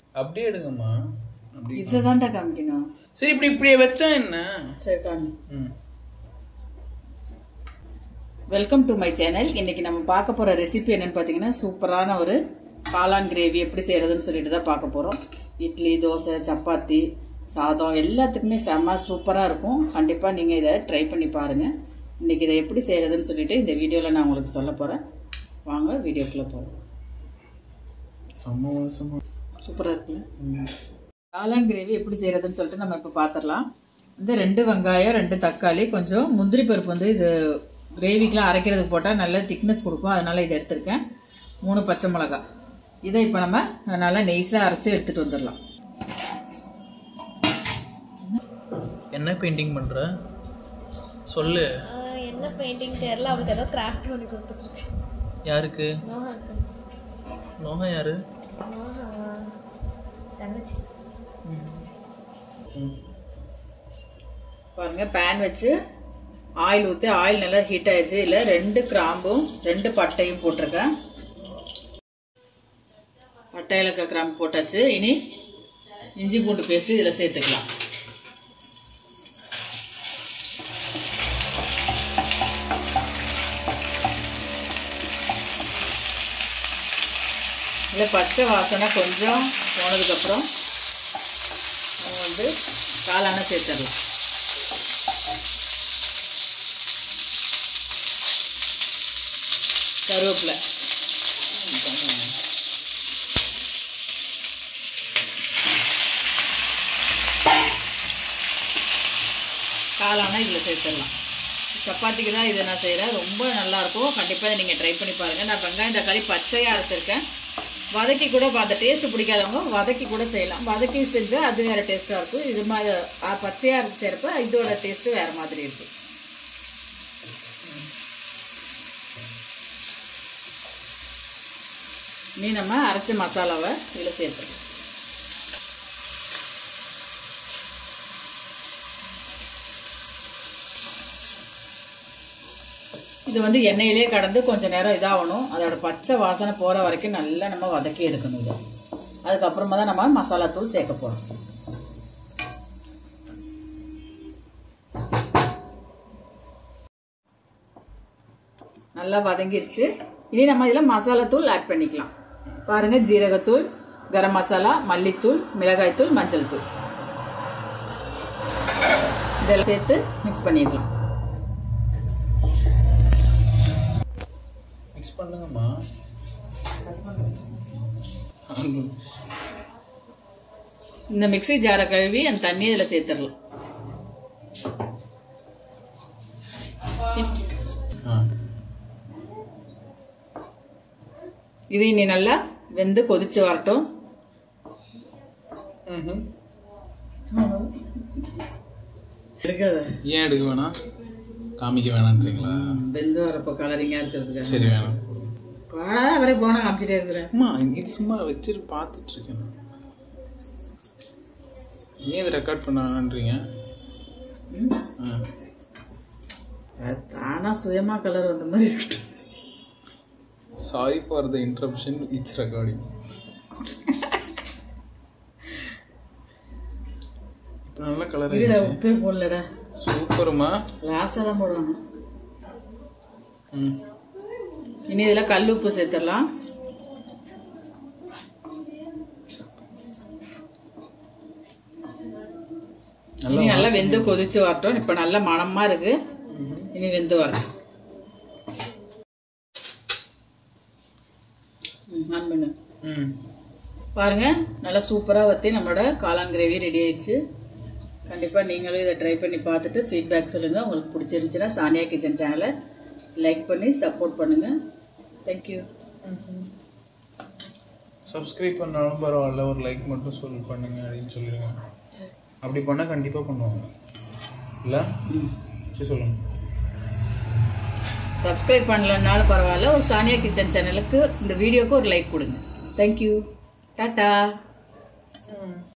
அப்படியே எடுங்கம்மா. இதுதான்டா காமிக்கணும். சரி இப்படியே வச்சா என்ன? சரி காமி. Welcome to my channel. இன்னைக்கு நம்ம பார்க்க போற ரெசிபி என்னன்னு பார்த்தீங்கன்னா சூப்பரான ஒரு காளான் கிரேவி எப்படி செய்யறதுன்னு சொல்லிட்டு தான் பார்க்க போறோம். இட்லி, தோசை, சப்பாத்தி, சாதம் எல்லாத்துக்குமே செம்ம சூப்பராக இருக்கும். கண்டிப்பாக நீங்கள் இதை ட்ரை பண்ணி பாருங்கள். இன்றைக்கி இதை எப்படி செய்கிறதுன்னு சொல்லிட்டு இந்த வீடியோவில் நான் உங்களுக்கு சொல்ல போகிறேன். வாங்க வீடியோக்குள்ளே போகிறோம். சூப்பராக இருக்குல்ல? காளான் கிரேவி எப்படி செய்கிறதுன்னு சொல்லிட்டு நம்ம இப்போ பார்த்துடலாம். இந்த 2 வெங்காயம், 2 தக்காளி, கொஞ்சம் முந்திரி பருப்பு வந்து இது கிரேவிக்கெலாம் அரைக்கிறதுக்கு போட்டால் நல்ல திக்னஸ் கொடுக்கும். அதனால் இதை எடுத்திருக்கேன். 3 பச்சை மிளகாய். இதை இப்போ நம்ம நல்லா நெய்ஸாக அரைச்சி எடுத்துகிட்டு வந்துடலாம். என்ன பெயிண்டிங் பண்ற? சொல்லு. என்ன பெயிண்டிங் தெரியல, அவளுக்கு ஏதோ கிராஃப்ட் பண்ணி கொடுத்துட்டு இருக்கேன். யாருக்கு? நோஹாக்கு. நோஹா யாரு? நோஹா தங்கச்சி. பாருங்க, பேன் வச்சு ஆயில் ஊற்றி ஆயில் நல்லா ஹீட் ஆயிடுச்சு. இல்லை 2 கிராம்பும் 2 பட்டையும் போட்டிருக்கேன். பட்டையில் கிராம்பு போட்டாச்சு. இனி இஞ்சி பூண்டு பேஸ்ட் இதில் சேர்த்துக்கலாம். இல்லை பச்சை வாசனை கொஞ்சம் போனதுக்கப்புறம் நம்ம வந்து காளானை சேர்த்துடலாம். கருவேப்பிலை, காளானை இதில் சேர்த்துடலாம். சப்பாத்திக்கு தான் இதை நான் செய்கிறேன். ரொம்ப நல்லாயிருக்கும். கண்டிப்பாக நீங்கள் ட்ரை பண்ணி பாருங்கள். நான் வெங்காயம் தக்காளி பச்சையாக அரைச்சிருக்கேன். வதக்கி கூட அந்த டேஸ்ட்டு பிடிக்காதவங்க வதக்கி கூட செய்யலாம். வதக்கி செஞ்சால் அது வேறு டேஸ்ட்டாக இருக்கும். இது மாதிரி பச்சையாக அரைச்சி செய்கிறப்ப இதோட டேஸ்ட்டு வேறு மாதிரி இருக்கும். இனி நம்ம அரைச்ச மசாலாவை இதில் சேர்த்துக்கலாம். இது வந்து எண்ணெயிலே கடந்து கொஞ்சம் நேரம் இதாகணும். அதோட பச்சை வாசனை போகிற வரைக்கும் நல்லா நம்ம வதக்கி எடுக்கணும். இது அதுக்கப்புறமா தான் நம்ம மசாலா தூள் சேர்க்க போகிறோம். நல்லா வதங்கிருச்சு. இனி நம்ம இதில் மசாலா தூள் ஆட் பண்ணிக்கலாம். பாருங்கள், ஜீரகத்தூள், கரம் மசாலா, மல்லித்தூள், மிளகாய்த்தூள், மஞ்சள் தூள் இதெல்லாம் சேர்த்து மிக்ஸ் பண்ணிடலாம். மிக்ஸ் பண்ணுங்கம்மா. இந்த மிக்ஸி ஜாரை கழுவி அந்த தண்ணியை இதில் சேர்த்துடலாம். இது இனி நல்லா வெந்து கொதிச்சு வரட்டும். ஏன் எடுக்க வேணாம்? காமிக்க வேணான்றீங்களா? வெந்து வரப்போ கலரிங்காக இருக்கிறதுக்கு. சரி வேணாம். அவரே போனால் காமிச்சிட்டே இருக்கிறேன். அம்மா இது சும்மா வச்சுட்டு பார்த்துட்டு இருக்கேன். ஏன் இது ரெக்கார்ட் பண்ண வேணான்றீங்க? தானா சுயமா கலர் வந்த மாதிரி இருக்கு. Sorry for the interruption, it's recording. இப்போ நல்ல கலர் ஆயிடுச்சு. உப்பே போடலடா. சூப்பர்மா. லாஸ்ட்டாக தான் போடுவாங்க. இனி இதில் கல் உப்பு சேர்த்துடலாம். இனி நல்லா வெந்து கொதிச்சு வரட்டும். இப்போ நல்ல மணமாக இருக்கு. இனி வெந்து வரட்டும். ஆன் பண்ணு. பாருங்க, நல்லா சூப்பராக வற்றி நம்மளோட காளான் கிரேவி ரெடி ஆயிடுச்சு. கண்டிப்பாக நீங்களும் இதை ட்ரை பண்ணி பார்த்துட்டு ஃபீட்பேக் சொல்லுங்கள். உங்களுக்கு பிடிச்சிருந்துச்சுன்னா சானியா கிச்சன் சேனலை லைக் பண்ணி சப்போர்ட் பண்ணுங்கள். தேங்க்யூ. சப்ஸ்கிரைப் பண்ணாலும் பரவாயில்ல, ஒரு லைக் மட்டும் பண்ணுங்க அப்படின்னு சொல்லிடுங்க. அப்படி பண்ணால் கண்டிப்பாக பண்ணுவாங்க இல்லை? சரி சொல்லுங்க. சப்ஸ்கிரைப் பண்ணலனாலும் பரவாயில்ல, ஒரு சானியா கிச்சன் சேனலுக்கு இந்த வீடியோக்கு ஒரு லைக் கொடுங்க. தேங்க்யூ. டாட்டா.